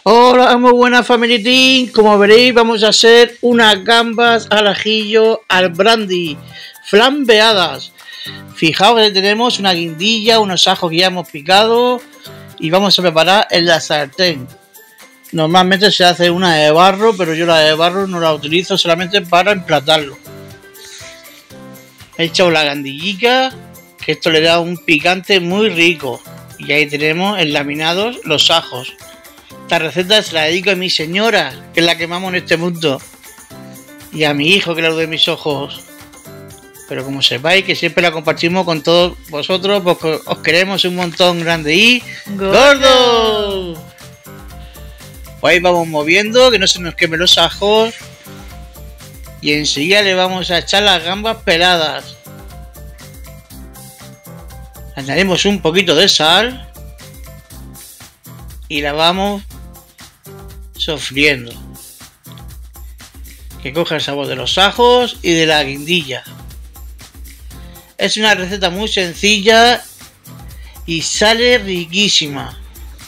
Hola, muy buenas Family Team. Como veréis, vamos a hacer unas gambas al ajillo al brandy flambeadas. Fijaos que tenemos una guindilla, unos ajos que ya hemos picado y vamos a preparar en la sartén. Normalmente se hace una de barro, pero yo la de barro no la utilizo, solamente para emplatarlo. He echado la guindillica, que esto le da un picante muy rico. Y ahí tenemos enlaminados los ajos. Esta receta se la dedico a mi señora, que es la que amo en este mundo, y a mi hijo, que es la luz de mis ojos. Pero como sepáis que siempre la compartimos con todos vosotros, porque os queremos un montón grande y gordo. Pues ahí vamos moviendo, que no se nos quemen los ajos. Y enseguida le vamos a echar las gambas peladas. Añadimos un poquito de sal y la vamos sofriendo, que coja el sabor de los ajos y de la guindilla. Es una receta muy sencilla y sale riquísima.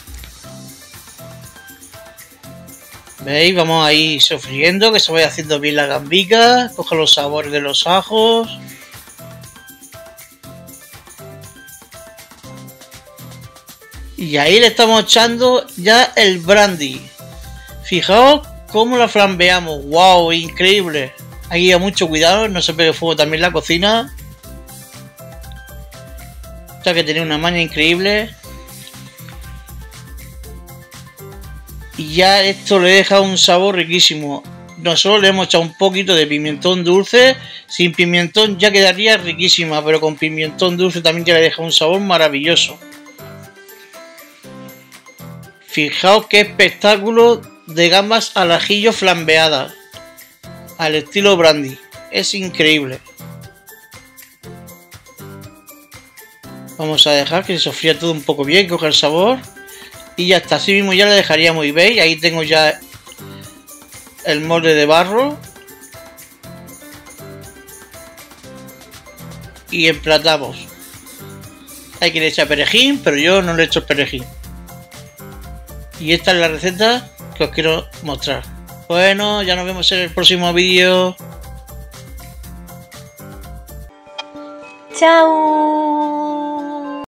¿Veis? Vamos ahí sofriendo, que se vaya haciendo bien la gambica, coja los sabores de los ajos. Y ahí le estamos echando ya el brandy. Fijaos cómo la flambeamos. ¡Wow! Increíble. Hay que ir a mucho cuidado, no se pegue fuego también la cocina. Esta que tiene una maña increíble. Y ya esto le deja un sabor riquísimo. Nosotros le hemos echado un poquito de pimentón dulce. Sin pimentón ya quedaría riquísima, pero con pimentón dulce también ya le deja un sabor maravilloso. Fijaos qué espectáculo de gambas al ajillo flambeadas, al estilo brandy. Es increíble. Vamos a dejar que se sofría todo un poco bien, coge el sabor. Y ya está, así mismo ya le dejaríamos. Y veis, ahí tengo ya el molde de barro. Y emplatamos. Hay que le echar perejil, pero yo no le echo perejil. Y esta es la receta que os quiero mostrar. Bueno, ya nos vemos en el próximo vídeo. ¡Chao!